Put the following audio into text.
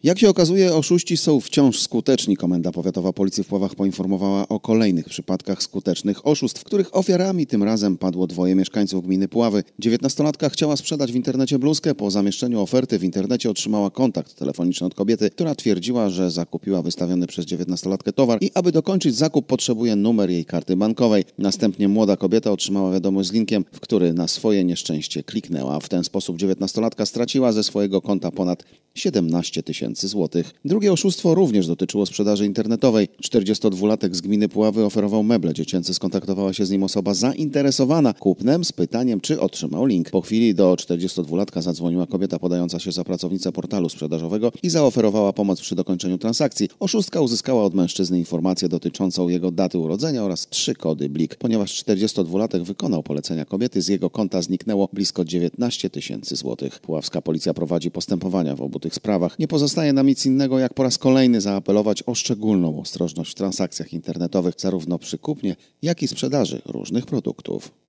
Jak się okazuje, oszuści są wciąż skuteczni. Komenda Powiatowa Policji w Puławach poinformowała o kolejnych przypadkach skutecznych oszustw, których ofiarami tym razem padło 2 mieszkańców gminy Puławy. 19-latka chciała sprzedać w internecie bluzkę. Po zamieszczeniu oferty w internecie otrzymała kontakt telefoniczny od kobiety, która twierdziła, że zakupiła wystawiony przez 19-latkę towar i aby dokończyć zakup potrzebuje numer jej karty bankowej. Następnie młoda kobieta otrzymała wiadomość z linkiem, w który na swoje nieszczęście kliknęła. W ten sposób 19-latka straciła ze swojego konta ponad 17 000 złotych. Drugie oszustwo również dotyczyło sprzedaży internetowej. 42-latek z gminy Puławy oferował meble dziecięce. Skontaktowała się z nim osoba zainteresowana kupnem z pytaniem, czy otrzymał link. Po chwili do 42-latka zadzwoniła kobieta podająca się za pracownicę portalu sprzedażowego i zaoferowała pomoc przy dokończeniu transakcji. Oszustka uzyskała od mężczyzny informację dotyczącą jego daty urodzenia oraz 3 kody BLIK. Ponieważ 42-latek wykonał polecenia kobiety, z jego konta zniknęło blisko 19 000 złotych. Puławska policja prowadzi postępowania w obu tych sprawach. Nie pozostaje nam nic innego, jak po raz kolejny zaapelować o szczególną ostrożność w transakcjach internetowych, zarówno przy kupnie, jak i sprzedaży różnych produktów.